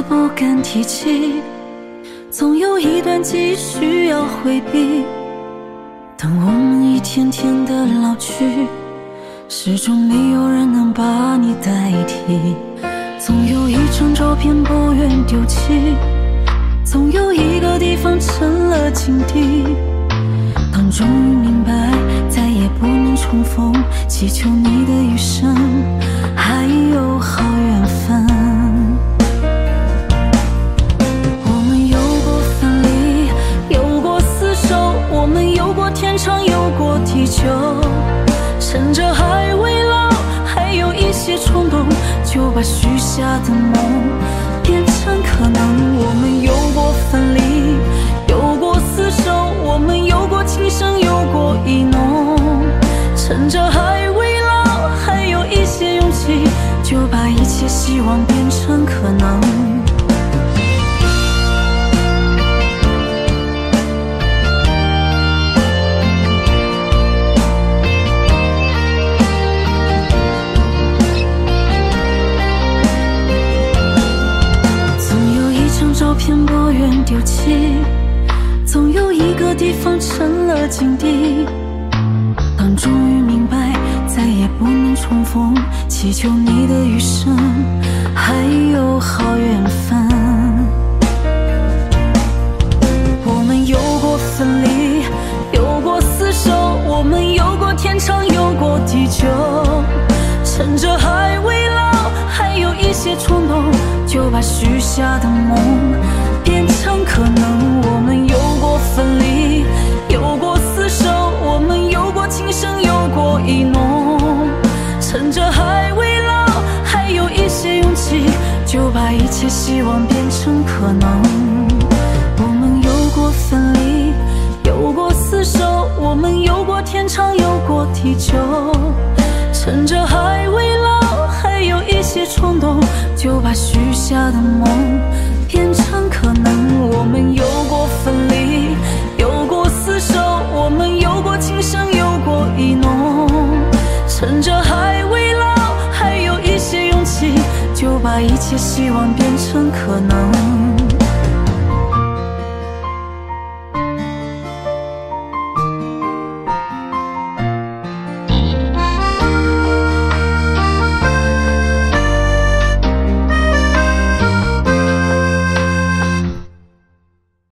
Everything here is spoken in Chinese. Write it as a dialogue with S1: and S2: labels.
S1: 字不敢提起，总有一段记忆需要回避。当我们一天天的老去，始终没有人能把你代替。总有一张照片不愿丢弃，总有一个地方成了禁地。当终于明白再也不能重逢，祈求你的余生还有好缘分。我们有过分离，有过厮守，我们有过天长，有过地久。趁着还未老，还有一些冲动，就把许下的梦变成可能。我们有过分离，有过厮守，我们有过情深，有过意浓。趁着还未老，还有一些勇气，就把一切希望变成可能。照片不愿丢弃，总有一个地方成了禁地。当终于明白再也不能重逢，祈求你的余生还有好缘分。我们有过分离，有过厮守，我们有过天长，有过地久。趁着还未老，还有一些冲动，就把许下的梦变成可能。我们有过分离，有过厮守，我们有过情深，有过意浓。趁着还未老，还有一些勇气，就把一切希望变成可能。我们有过分离，有过厮守，我们有过天长，有过地久。趁着还未老，还有一些冲动，就把许下的梦变成可能。我们有过分离，有过厮守，我们有过情深，有过意浓。趁着还未老，还有一些勇气，就把一切希望变成可能。